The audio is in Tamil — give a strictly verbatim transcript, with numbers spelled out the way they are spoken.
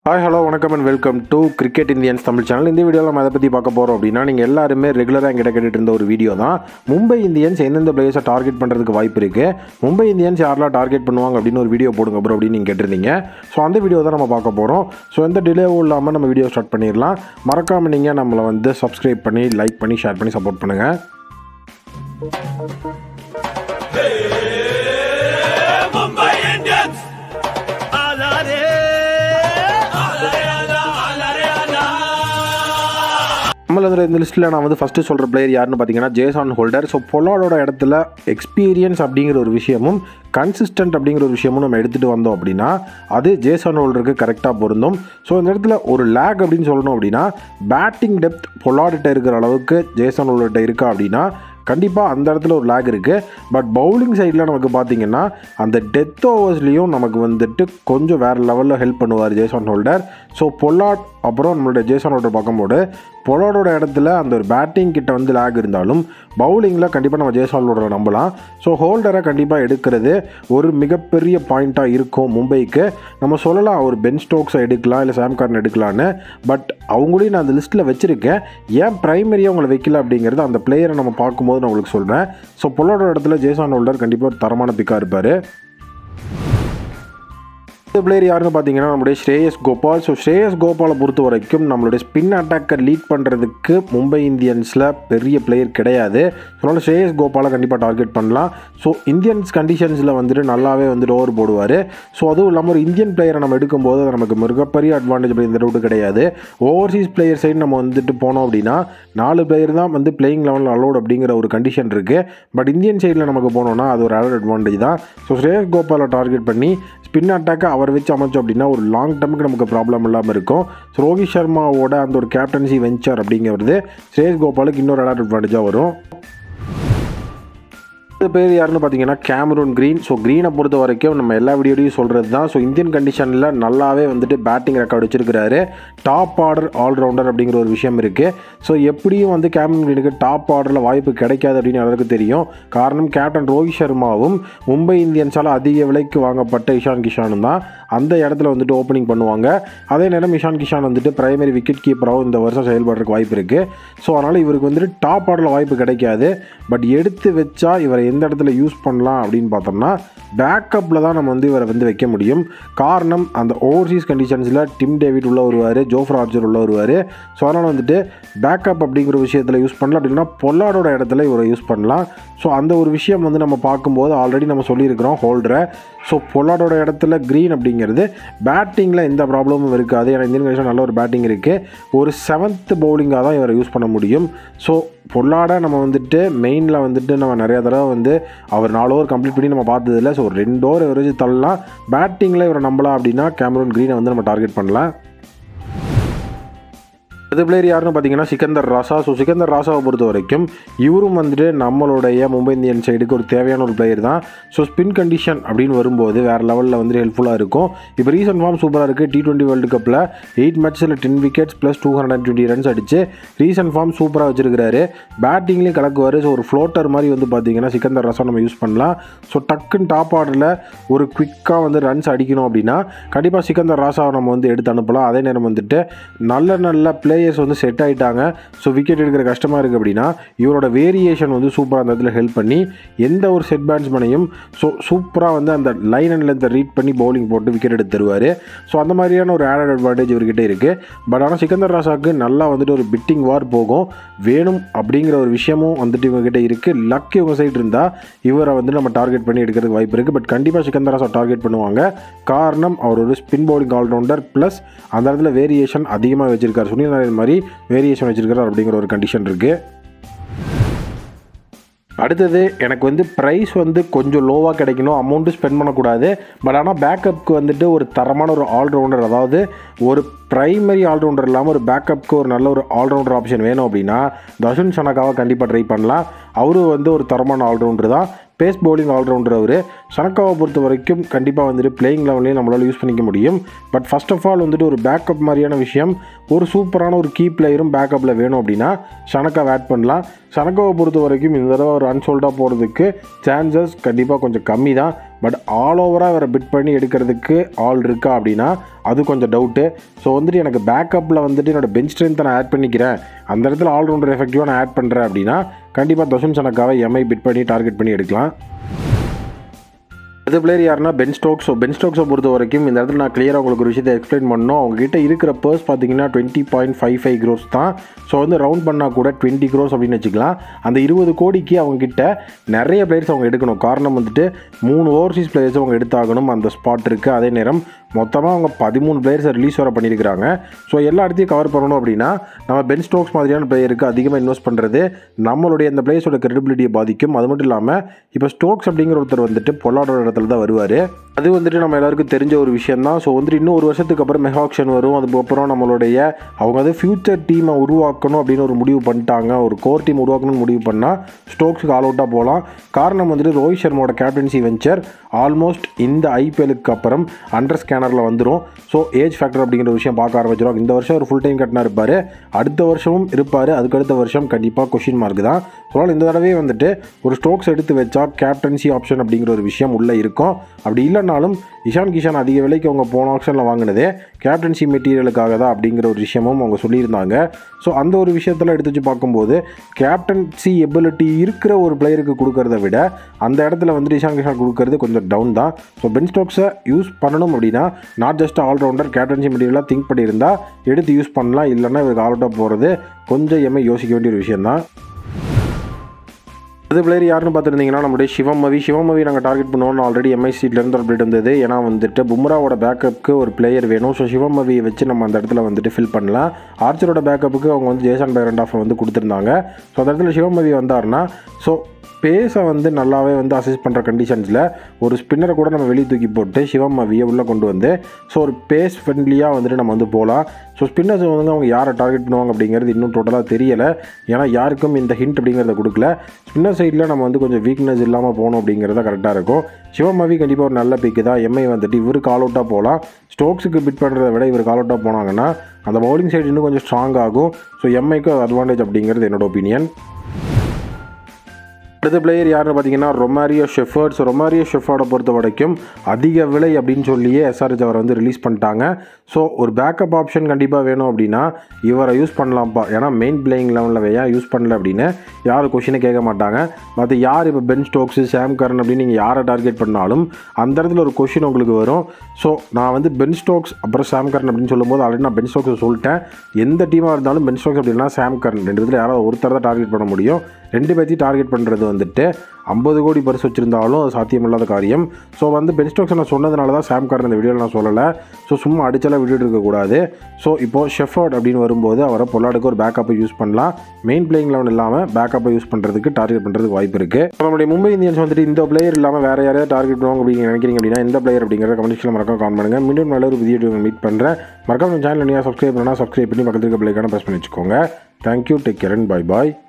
Hi, hello, வணக்கம் and welcome to Cricket Indians Tamil channel. இந்த வீடியோவில் நம்ம அதை பற்றி பார்க்க போகிறோம் அப்படின்னா நீங்கள் எல்லாருமே ரெகுலராக எங்கிட்ட கேட்டுட்டு இருந்த ஒரு வீடியோ தான். மும்பை இந்தியன்ஸ் எந்தெந்த பிளேயர்ஸை டார்கெட் பண்ணுறதுக்கு வாய்ப்பு இருக்குது, மும்பை இந்தியன்ஸ் யாரெல்லாம் டார்கெட் பண்ணுவாங்க அப்படின்னு ஒரு வீடியோ போடுங்க ப்ரோ அப்படின்னு நீங்கள் கேட்டிருந்தீங்க. ஸோ அந்த வீடியோ தான் நம்ம பார்க்க போகிறோம். ஸோ எந்த டிலேவும் இல்லாமல் நம்ம வீடியோ ஸ்டார்ட் பண்ணிடலாம். மறக்காமல் நீங்கள் நம்மளை வந்து சப்ஸ்கிரைப் பண்ணி லைக் பண்ணி ஷேர் பண்ணி சப்போர்ட் பண்ணுங்கள். Mumbai Indians. நம்மள இந்த லிஸ்ட்டில் நான் வந்து ஃபஸ்ட்டு சொல்கிற பிளேயர் யாருன்னு பார்த்தீங்கன்னா ஜேசன் ஹோல்டர். ஸோ பொலார்டோட இடத்துல எக்ஸ்பீரியன்ஸ் அப்படிங்கிற ஒரு விஷயமும் கன்சிஸ்டன்ட் அப்படிங்கிற ஒரு விஷயமும் நம்ம எடுத்துகிட்டு வந்தோம் அப்படின்னா அது ஜேசன் ஹோல்டருக்கு கரெக்டாக பொருந்தும். ஸோ இந்த இடத்துல ஒரு லேக் அப்படின்னு சொல்லணும் அப்படின்னா பேட்டிங் டெப்த் பொலார்டிட்ட இருக்கிற அளவுக்கு ஜேசன் ஹோல்டர்கிட்ட இருக்கா அப்படின்னா கண்டிப்பாக அந்த இடத்துல ஒரு லேக் இருக்குது. பட் பவுலிங் சைடில் நமக்கு பார்த்திங்கன்னா அந்த டெத் ஓவர்ஸ்லேயும் நமக்கு வந்துட்டு கொஞ்சம் வேறு லெவலில் ஹெல்ப் பண்ணுவார் ஜேசன் ஹோல்டர். ஸோ பொலார்ட் அப்புறம் நம்மளுடைய ஜேசன் ஹோல்டர் பார்க்கும்போது பொலார்டோட இடத்துல அந்த ஒரு பேட்டிங் கிட்ட வந்து லேக் இருந்தாலும் பவுலிங்கில் கண்டிப்பாக நம்ம ஜேசன் ஹோல்டரை நம்பலாம். ஸோ ஹோல்டரை கண்டிப்பாக எடுக்கிறது ஒரு மிகப்பெரிய பாயிண்ட்டாக இருக்கும் மும்பைக்கு. நம்ம சொல்லலாம் ஒரு பென் ஸ்டோக்ஸை எடுக்கலாம், இல்லை சாம் கார்ன் எடுக்கலான்னு. பட் அவங்களையும் நான் அந்த லிஸ்ட்டில் வச்சுருக்கேன். ஏன் ப்ரைமரியாக அவங்களை வைக்கல அப்படிங்கிறது அந்த பிளேயரை நம்ம பார்க்கும்போது நான் உங்களுக்கு சொல்கிறேன். ஸோ பொலார்டோட இடத்துல ஜேசன் ஹோல்டர் கண்டிப்பாக ஒரு தரமான பிக்காக இருப்பார். இந்த பிளேயர் யாருன்னு பார்த்தீங்கன்னா நம்மளுடைய ஸ்ரேயஸ் கோபால். ஸோ ஸ்ரேயஸ் கோபாலை பொறுத்த வரைக்கும் நம்மளுடைய ஸ்பின் அட்டாக்கர் லீட் பண்ணுறதுக்கு மும்பை இந்தியன்ஸில் பெரிய பிளேயர் கிடையாது. அதனால் ஸ்ரேயஸ் கோபாலை கண்டிப்பாக டார்கெட் பண்ணலாம். ஸோ இந்தியன்ஸ் கண்டிஷன்ஸில் வந்துட்டு நல்லாவே வந்துட்டு ஓவர் போடுவார். ஸோ அதுவும் இல்லாமல் ஒரு இந்தியன் பிளேயரை நம்ம எடுக்கும்போது அது நமக்கு மிகப்பெரிய அட்வான்டேஜ் அப்படி இந்த ரூட்டு கிடையாது. ஓவர்சீஸ் பிளேயர் சைடு நம்ம வந்துட்டு போனோம் அப்படின்னா நாலு பிளேயர் தான் வந்து பிளேயிங் லெவலில் அலோட் அப்படிங்கிற ஒரு கண்டிஷன் இருக்குது. பட் இந்தியன் சைடில் நமக்கு போனோம்னா அது ஒரு ஆட் அட்வான்டேஜ் தான். ஸோ ஸ்ரேயஸ் கோபாலை டார்கெட் பண்ணி ஸ்பின் அட்டாக்கை அவர் வச்சு அமைச்சோம் அப்படின்னா ஒரு லாங் டர்முக்கு நமக்கு ப்ராப்ளம் இல்லாமல் இருக்கும். ஸோ ரோஹித் சர்மாவோட அந்த ஒரு கேப்டன்சி வெஞ்சர் அப்படிங்கிறது ஸ்ரேயஸ் கோபாலுக்கு இன்னொரு அடாட் அட்வான்டேஜாக வரும். இந்த பேர் யாருன்னு பார்த்தீங்கன்னா கேமரூன் கிரீன். ஸோ க்ரீனை பொறுத்த வரைக்கும் நம்ம எல்லா வீடியோடையும் சொல்கிறது தான். ஸோ இந்தியன் கண்டிஷனில் நல்லாவே வந்துட்டு பேட்டிங் ரெக்கார்டு வச்சிருக்கிறாரு. டாப் ஆர்டர் ஆல்ரவுண்டர் அப்படிங்கிற ஒரு விஷயம் இருக்குது. ஸோ எப்படியும் வந்து கேமரூன் கிரீனுக்கு டாப் ஆர்டரில் வாய்ப்பு கிடைக்காது அப்படின்னு எல்லாருக்கும் தெரியும். காரணம் கேப்டன் ரோஹித் சர்மாவும் மும்பை இந்தியன்ஸால் அதிக விலைக்கு வாங்கப்பட்ட இஷான் கிஷானும் தான் அந்த இடத்துல வந்துட்டு ஓப்பனிங் பண்ணுவாங்க. அதே நேரம் இஷான் கிஷான் வந்துட்டு பிரைமரி விக்கெட் கீப்பராகவும் இந்த வருஷம் செயல்படுறதுக்கு வாய்ப்பு இருக்குது. ஸோ அதனால் இவருக்கு வந்துட்டு டாப் ஆர்டரில் வாய்ப்பு கிடைக்காது. பட் எடுத்து வச்சா இவரை எந்த இடத்துல யூஸ் பண்ணலாம் அப்படின்னு பார்த்தோம்னா பேக்கப்பில் தான் நம்ம வந்து இவரை வந்து வைக்க முடியும். காரணம் அந்த ஓவர்சீஸ் கண்டிஷன்ஸில் டிம் டேவிட் உள்ள வருவார், ஜோஃப்ரா ஆர்ச்சர் உள்ள வருவார். ஸோ அதனால் வந்துட்டு பேக்கப் அப்படிங்கிற விஷயத்தில் யூஸ் பண்ணலாம். அப்படின்னா பொல்லார்டோட இடத்துல இவரை யூஸ் பண்ணலாம். ஸோ அந்த ஒரு விஷயம் வந்து நம்ம பார்க்கும்போது ஆல்ரெடி நம்ம சொல்லியிருக்கிறோம் ஹோல்டரை. ஸோ பொல்லார்டோட இடத்துல க்ரீன் அப்படிங்கிறது பேட்டிங்கில் எந்த ப்ராப்ளமும் இருக்காது. ஏன்னா இந்தியன் கண்டிஷன் நல்ல ஒரு பேட்டிங் இருக்குது. ஒரு செவன்த் பவுலிங்காக தான் இவரை யூஸ் பண்ண முடியும். ஸோ பொல்லார்டை நம்ம வந்துட்டு மெயினில் வந்துட்டு நம்ம நிறையா தடவை வந்து அவர் நாலு ஓவர் கம்ப்ளீட் பண்ணி நம்ம பார்த்ததில்ல. ஸோ ஒரு ரெண்டு ஓவர் இவரை வச்சு தள்ளலாம். பேட்டிங்கில் இவரை நம்பலாம் அப்படின்னா கேமரூன் க்ரீனை வந்து நம்ம டார்கெட் பண்ணலாம். இந்த பிளேயர் யாருன்னு பார்த்தீங்கன்னா சிக்கந்தர் ராசா. ஸோ சிக்கந்தர் ராசாவை பொறுத்த வரைக்கும் இவரும் வந்துட்டு நம்மளுடைய மும்பை இந்தியன் சைடுக்கு ஒரு தேவையான ஒரு பிளேயர் தான். ஸோ ஸ்பின் கண்டிஷன் அப்படின்னு வரும்போது வேறு லெவலில் வந்து ஹெல்ப்ஃபுல்லாக இருக்கும். இப்போ ரீசன்ட் ஃபார்ம் சூப்பராக இருக்குது. டி டுவெண்ட்டி வேர்ல்டு கப்பில் எயிட் மேட்ச்சில் ten wickets plus two hundred and twenty runs அடிச்சு ரீசன்ட் ஃபார்ம் சூப்பராக வச்சிருக்காரு. பேட்டிங்லேயும் கலக்குவார். ஸோ ஒரு ஃப்ளோட்டர் மாதிரி வந்து பார்த்தீங்கன்னா சிக்கந்தர் ராசா நம்ம யூஸ் பண்ணலாம். ஸோ டக்குன்னு டாப் ஆர்டரில் ஒரு குவிக்காக வந்து ரன்ஸ் அடிக்கணும் அப்படின்னா கண்டிப்பாக சிக்கந்தர் ராசாவை நம்ம வந்து எடுத்து அனுப்பலாம். அதே நேரம் வந்துட்டு நல்ல நல்ல பிளேயர் வந்து செட் ஆகிட்டாங்க. ஸோ விக்கெட் எடுக்கிற கஷ்டமாக இருக்குது அப்படின்னா இவரோட வேரியேஷன் வந்து சூப்பராக அந்த இடத்துல ஹெல்ப் பண்ணி எந்த ஒரு செட் பேட்ஸ்மேனையும் ஸோ சூப்பராக வந்து அந்த லைன் அண்ட் லென்த்தை ரீட் பண்ணி பவுலிங் போட்டு விக்கெட் எடுத்து தருவார். ஸோ அந்த மாதிரியான ஒரு ஆடட் அட்வான்டேஜ் இவர்கிட்ட இருக்குது. பட் ஆனால் சிக்கந்தர் ராசாவுக்கு நல்லா வந்துட்டு ஒரு பிட்டிங் வார் போகும் வேணும் அப்படிங்கிற ஒரு விஷயமும் வந்துட்டு இவங்ககிட்ட இருக்குது. லக் இவங்க சைடு இருந்தால் இவரை வந்து நம்ம டார்கெட் பண்ணி எடுக்கிறதுக்கு வாய்ப்பு இருக்குது. பட் கண்டிப்பாக சிக்கந்தர் ராசா டார்கெட் பண்ணுவாங்க. காரணம் அவர் ஒரு ஸ்பின் பவுலிங் ஆல்ரவுண்டர் ப்ளஸ் அந்த இடத்துல வேரியேஷன் அதிகமாக வச்சிருக்காரு. சுனில் நாராயண் மாதிரி வேரியேஷன் வச்சிருக்காரு அப்படிங்கிற ஒரு கண்டிஷன் இருக்குது. அடுத்தது எனக்கு வந்து ப்ரைஸ் வந்து கொஞ்சம் லோவாக கிடைக்கணும், அமௌண்ட்டு ஸ்பெண்ட் பண்ணக்கூடாது. பட் ஆனால் பேக்கப்புக்கு வந்துட்டு ஒரு தரமான ஒரு ஆல்ரவுண்டர், அதாவது ஒரு பிரைமரி ஆல்ரவுண்டர் இல்லாமல் ஒரு பேக்கப்புக்கு ஒரு நல்ல ஒரு ஆல்ரவுண்டர் ஆப்ஷன் வேணும் அப்படின்னா தர்ஷன் ஷனகாவை கண்டிப்பாக ட்ரை பண்ணலாம். அவரும் வந்து ஒரு தரமான ஆல்ரவுண்டர் தான். பேஸ் பவுலிங் ஆல்ரவுண்டர் அவர். சனக்காவை பொறுத்த வரைக்கும் கண்டிப்பாக வந்துட்டு பிளேயிங் லெவன்லேயும் நம்மளால் யூஸ் பண்ணிக்க முடியும். பட் ஃபர்ஸ்ட் ஆஃப் ஆல் வந்துட்டு ஒரு பேக்கப் மாதிரியான விஷயம், ஒரு சூப்பரான ஒரு கீ பிளேயரும் பேக்கப்பில் வேணும் அப்படின்னா சனக்காவை ஆட் பண்ணலாம். சனக்காவை பொறுத்த வரைக்கும் இந்த தடவை ஒரு அன்சோல்டாக போகிறதுக்கு சான்சஸ் கண்டிப்பாக கொஞ்சம் கம்மி தான். பட் ஆல் ஓவராக வேறு பிட் பண்ணி எடுக்கிறதுக்கு ஆள் இருக்கா அப்படின்னா அது கொஞ்சம் டவுட்டு. ஸோ வந்துட்டு எனக்கு பேக்கப்பில் வந்துட்டு என்னோடய பெஞ்ச் ஸ்ட்ரென்த்தை நான் ஆட் பண்ணிக்கிறேன், அந்த இடத்துல ஆல்ரவுண்டர் எஃபெக்டிவாக நான் ஆட் பண்ணுறேன் அப்படின்னா கண்டிப்பாக தசுன் சனக்காவை எம்ஐ பிட் பண்ணி டார்கெட் பண்ணி எடுக்கலாம். அது பிளேயர் யாருன்னா பென் ஸ்டோக்ஸ். ஸோ பென் ஸ்டோக்ஸை பொறுத்த வரைக்கும் இந்த இடத்துல நான் கிளியராக உங்களுக்கு ஒரு விஷயத்தை எக்ஸ்பிளைன் பண்ணணும். அவங்ககிட்ட இருக்கிற பர்ஸ் பார்த்தீங்கன்னா twenty point five five crores தான். ஸோ வந்து ரவுண்ட் பண்ணால் கூட டுவெண்ட்டி க்ரோஸ் அப்படின்னு வச்சுக்கலாம். அந்த இருபது கோடிக்கு அவங்ககிட்ட நிறைய பிளேயர்ஸ் அவங்க எடுக்கணும். காரணம் வந்துட்டு மூணு ஓவர்சீஸ் பிளேயர்ஸ் அவங்க எடுத்தாகணும், அந்த ஸ்பாட் இருக்குது. அதே நேரம் மொத்தமாக அவங்க பதிமூணு பிளேயர்ஸை ரிலீஸ் வர பண்ணியிருக்கிறாங்க. ஸோ எல்லா இடத்தையும் கவர் பண்ணணும் அப்படின்னா நம்ம பென் ஸ்டோக்ஸ் மாதிரியான பிளேயருக்கு அதிகமாக இன்வெஸ்ட் பண்ணுறது நம்மளுடைய அந்த பிளேயர்ஸோட கிரெடிபிலிட்டியை பாதிக்கும். அது மட்டும் இல்லாமல் இப்போ ஸ்டோக்ஸ் அப்படிங்கிற ஒருத்தர் வந்துட்டு பொல்லாடோட இடத்துல தான் வருவார். அது வந்துட்டு நம்ம எல்லாருக்கும் தெரிஞ்ச ஒரு விஷயம் தான். ஸோ வந்துட்டு இன்னும் ஒரு வருஷத்துக்கு அப்புறம் மெகா ஆக்ஷன் வரும். அதுக்கப்புறம் நம்மளுடைய அவங்க வந்து ஃபியூச்சர் டீமை உருவாக்கணும் அப்படின்னு ஒரு முடிவு பண்ணிட்டாங்க, ஒரு கோர் டீம் உருவாக்கணும்னு முடிவு பண்ணால் ஸ்டோக்ஸுக்கு ஆல் அவுட்டாக போகலாம். காரணம் வந்துட்டு ரோஹித் சர்மாவோட கேப்டன்சி வெஞ்சர் ஆல்மோஸ்ட் இந்த ஐபிஎலுக்கு அப்புறம் அண்டர் ஸ்கேனரில் வந்துடும். ஸோ ஏஜ் ஃபேக்டர் அப்படிங்கிற ஒரு விஷயம் பார்க்க ஆரம்பிச்சிடும். இந்த வருஷம் ஒரு ஃபுல் டைம் கட்டினா இருப்பார், அடுத்த வருஷமும் இருப்பார், அதுக்கடுத்த வருஷம் கண்டிப்பாக கொஷின் மார்க் தான். ஸோ இந்த தடவை வந்துட்டு ஒரு ஸ்டோக்ஸ் எடுத்து வச்சா கேப்டன்சி ஆப்ஷன் அப்படிங்கிற ஒரு விஷயம் உள்ளே இருக்கும். அப்படி இல்லைனாலும் இஷான் கிஷான் அதிக விலைக்கு அவங்க போன ஆப்ஷனில் வாங்கினதே கேப்டன்சி மெட்டீரியலுக்காக தான் அப்படிங்கிற ஒரு விஷயமும் அவங்க சொல்லியிருந்தாங்க. ஸோ அந்த ஒரு விஷயத்தில் எடுத்து வச்சு பார்க்கும்போது கேப்டன்சி எபிலிட்டி இருக்கிற ஒரு பிளேயருக்கு கொடுக்கறத விட அந்த இடத்துல வந்துட்டு இஷான் கிஷான் கொடுக்கறது கொஞ்சம் டவுன் தான். ஸோ பென் ஸ்டோக்ஸை யூஸ் பண்ணணும் அப்படின்னா நாட் ஜஸ்ட் ஆல்ரவுண்டர் கேப்டன்சி மெட்டீரியலாக திங்க் பண்ணியிருந்தால் எடுத்து யூஸ் பண்ணலாம். இல்லைன்னா இவருக்கு ஆல் அவுட்டாக போகிறது கொஞ்சம் எம்ஐ யோசிக்க வேண்டிய ஒரு விஷயம் தான். அது பிளேயர் யாருன்னு பார்த்துருந்தீங்கன்னா நம்மளுடைய சிவமவி. சிவமவி நாங்கள் டார்கெட் பண்ணுவோம்னு ஆல்ரெடி எம்ஐ சீட்லேருந்து அப்டேட் வந்தது. ஏன்னா வந்துட்டு பும்ராவோட பேக்கப்புக்கு ஒரு பிளேயர் வேணும். ஸோ சிவமவியை வச்சு நம்ம அந்த இடத்துல வந்துட்டு ஃபில் பண்ணலாம். ஆர்ச்சரோட பேக்கப்புக்கு அவங்க வந்து ஜேசன் பைரண்ட் ஆஃபர் வந்து கொடுத்துருந்தாங்க. ஸோ அந்த இடத்துல சிவமவி வந்தார்னா ஸோ பேஸை வந்து நல்லாவே வந்து அசஸ் பண்ணுற கண்டிஷன்ஸில் ஒரு ஸ்பின்னரை கூட நம்ம வெளியே தூக்கி போட்டு சிவமவியை உள்ளே கொண்டு வந்து ஸோ ஒரு பேஸ் ஃப்ரெண்ட்லியாக வந்துட்டு நம்ம வந்து போகலாம். ஸோ ஸ்பின்னர்ஸ் வந்து அவங்க யாரை டார்கெட் பண்ணுவாங்க அப்படிங்கிறது இன்னும் டோட்டலாக தெரியலை. ஏன்னா யாருக்கும் இந்த ஹிண்ட் அப்படிங்கிறத கொடுக்கல. ஸ்பின்னர் சைடில் நம்ம வந்து கொஞ்சம் வீக்னஸ் இல்லாமல் போகணும் அப்படிங்கிறத கரெக்டாக இருக்கும். சிவமவி கண்டிப்பாக ஒரு நல்ல பிக்கு தான். எம்ஐ வந்துட்டு இவருக்கு ஆல் அவுட்டாக போகலாம். ஸ்டோக்ஸுக்கு பிட் பண்ணுறதை விட இவருக்கு ஆல் அவுட்டாக போனாங்கன்னா அந்த பவுலிங் சைடு இன்னும் கொஞ்சம் ஸ்ட்ராங் ஆகும். ஸோ எம்ஐக்கு அட்வான்டேஜ் அப்படிங்கிறது என்னோட ஒப்பீனியன். அடுத்த பிளேயர் யாருன்னு பார்த்தீங்கன்னா ரொமாரியோ ஷெஃபர்ட். ஸோ ரொமாரியோ ஷெஃபர்டை பொறுத்த வரைக்கும் அதிக விலை அப்படின்னு சொல்லியே எஸ்ஆர்ஹெச் அவரை வந்து ரிலீஸ் பண்ணிட்டாங்க. ஸோ ஒரு பேக்கப் ஆப்ஷன் கண்டிப்பாக வேணும் அப்படின்னா இவரை யூஸ் பண்ணலாம்ப்பா. ஏன்னா மெயின் பிளேயிங் லெவலில் ஏன் யூஸ் பண்ணல அப்படின்னு யாரும் கொஷினை கேட்க மாட்டாங்க. மற்ற யார் இப்போ பென் ஸ்டோக்ஸு சாம் கரன் அப்படின்னு நீங்கள் யாரை டார்கெட் பண்ணாலும் அந்த இடத்துல ஒரு கொஷின் உங்களுக்கு வரும். ஸோ நான் வந்து பென் ஸ்டோக்ஸ் அப்புறம் சாம் கரன் அப்படின்னு சொல்லும்போது ஆல்ரெடி நான் பென் ஸ்டோக்ஸை சொல்லிட்டேன். எந்த டீமாக இருந்தாலும் பென் ஸ்டோக்ஸ் அப்படின்னா சாம் கரன் ரெண்டு இடத்துல யாராவது ஒருத்தர் தான் டார்கெட் பண்ண முடியும். ரெண்டு பேர்த்தையும் டார்கெட் பண்ணுறது வந்துட்டு ஐம்பது கோடி பரிசு வச்சுருந்தாலும் அது சாத்தியமில்லாத காரியம். ஸோ வந்து பென் ஸ்டோக்ஸ் நான் சொன்னதுனால தான் சாம் கரன் இந்த வீடியோவில் நான் சொல்லலை. ஸோ சும்மா அடிச்செல்லாம் விட்டுட்டு இருக்கக்கூடாது. ஸோ இப்போது ஷெஃபர்ட் அப்படின்னு வரும்போது அவரை பொல்லாடுக்கு ஒரு பேக்கப்பை யூஸ் பண்ணலாம். மெயின் பிளேயிங் லெவன் இல்லாமல் பேக்கப்பை யூஸ் பண்ணுறதுக்கு டார்கெட் பண்ணுறதுக்கு வாய்ப்பு இருக்குது. நம்மளுடைய மும்பை இந்தியன்ஸ் வந்துட்டு இந்த பிளேயர் இல்லாமல் வேறு யாரையாவது டார்கெட் பண்ணுவாங்க அப்படின்னு நினைக்கிறீங்க அப்படின்னா இந்த பிளேயர் அப்படிங்கிறத கமெண்ட்ஸில் மறக்காம காமெண்ட் பண்ணுங்கள். மீண்டும் நல்ல ஒரு வீடியோ மீட் பண்ணுறேன். மறக்காம சேனல் நீங்கள் சப்ஸ்கிரைப் பண்ணால் சப்ஸ்கிரைப் பண்ணி பக்கத்துக்கு பிள்ளைக்கான ப்ரெஸ் பண்ணி வச்சுக்கோங்க. Thank you, take care and bye bye.